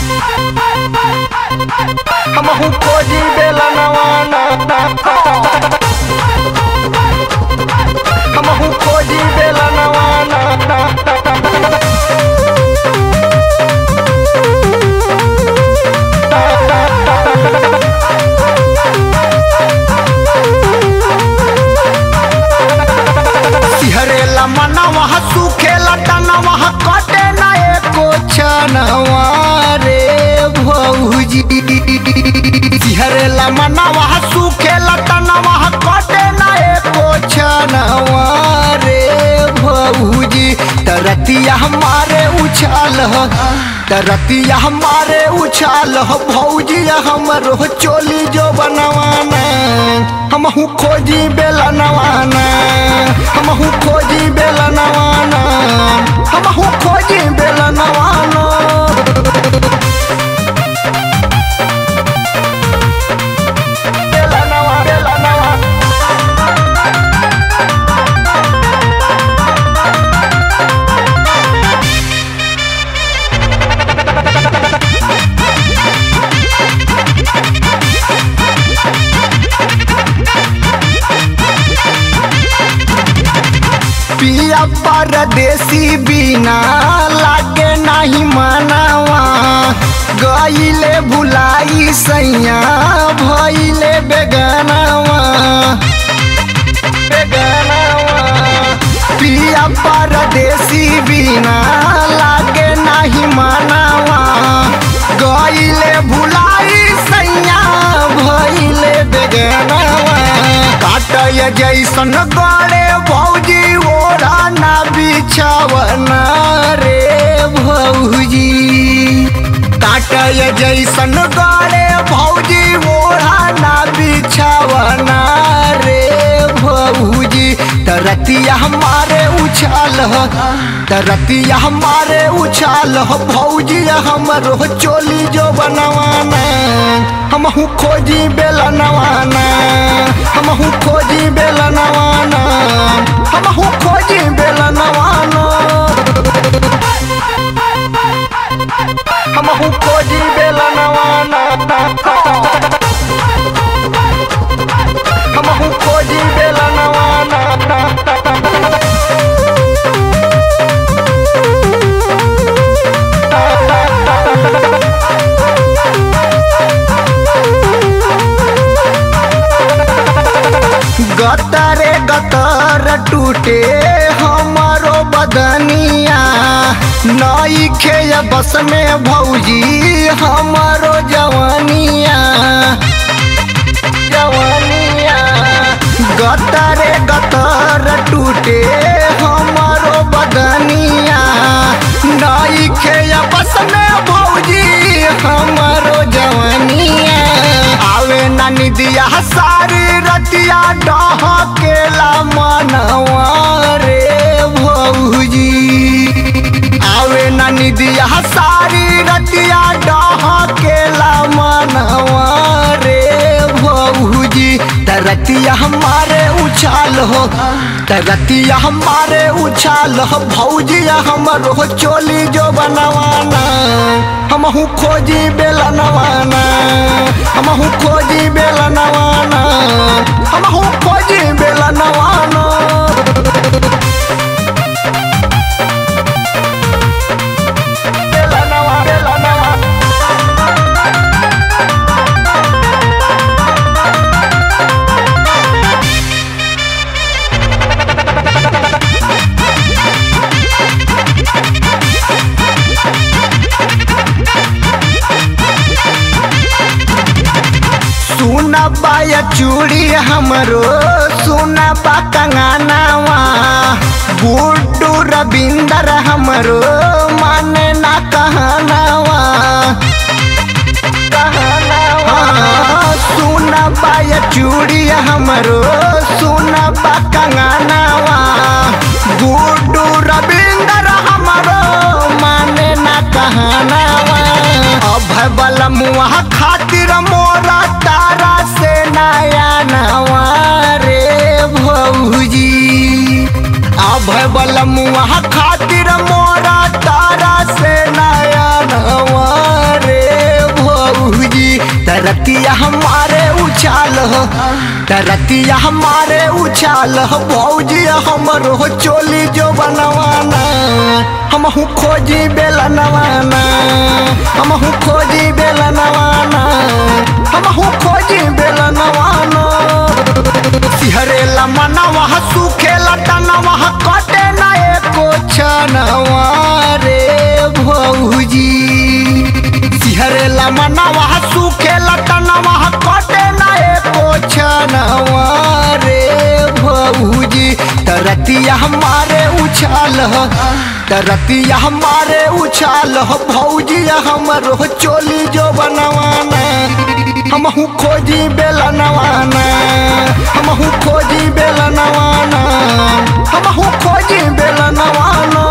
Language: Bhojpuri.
हमहू खोजी बेला नवाना, हमहू खोजी बेला नवाना। सिहरेला मनवा सुखेला तनवा कटे ना एको छनवा रे भौजी। सिहरेला मनवा सुखेला तनवा कटे ना एको छनवा रे भौजी। तरतिया हमारे उछाल तरतिया हमारे उछाल भौजी हमरो चोली जो बनवाना। हमहू खोजी बेला नवाना, हमहू खोजी बेला नवाना, हमहू खोजी बेला नवाना। बेला नवा बेला नवा पिया परदेसी बिना लागे नहीं मनावा। गईले भुलाई सैया भइले बेगनावा बेगनावा। पिया परदेसी बिना लागे नहीं मनावा। गईले भुलाई सैया भइले बेगनावा। काटय जैसन गड़े भौजी ओढ़ा ना बिछावना रे भौजी। काटय जैसन गड़े भौजी ओढ़ा ना बिछावना रे भौजी। तरतिया हमारे उछाल तरतिया हमारे उछाल भौजी हमरो चोली जो बनवाना। हमहू खोजी बेला नवाना, हमहू खोजी बेला नवाना, हमहू खोजी बेला नवाना। हमहू खोजी बेला नवाना, हमहू खोजी बेला नवाना। गतरे गतर टूटे हमारो बदनिया। नई खे बस में भौजी हमारो जवानिया जवानिया। गतरे गतर टूटे हमारो बदनिया। नई खे बस में भौजी हमारो जवानिया। आवे ना निदिया सारी रतिया डहकेला मनवा रे भौजी। आवे ना निदिया सारी रतिया डहकेला मनवा रे भौजी। तरतिया हमारे उछाल तरतिया हमारे उछाल भौजी हमरो चोली जो बनवाना। हमहू खोजी बेला नवाना, हमहू खोजी बेला नवाना, हमहू खोजी बेला नवाना। बेला नवा बेला नवा सुना बाया चूड़ी हमरो सुना बा कंगनावा। गुड्डू रविंदर हमरो माने ना कहनावा कहनावा। सुना बाया चूड़ी हमरो सुना बा कंगनावा। गुड्डू रविंदर हमरो माने ना कहनावा। अभय बल मुआ खातिर मोरा तारा से नया नवा रे भौजी। अभय बल मुआ खातिर मोरा तारा से नया नवा रे तरतिया हमारे उछाल तरतिया हमारे उछाल भौजी हमरो चोली जो बनवाना हम खोजी बेला नवाना हम खोजी बेला नवाना हम खोजी बेला नवाना सिहरेला मनवा सुखेला तनवा कटे ना एको छनवा रे भौजी सिहरेला मनवा सुखेला तनवा कटे ना एको छनवा रे भौजी तरतिया हमारे उछाल तरतिया हमारे उछाल भौजी हमरो चोली जो बनवाना हम खोजी बेला नवाना हम खोजी बेला नवाना हम खोजी बेला नवाना।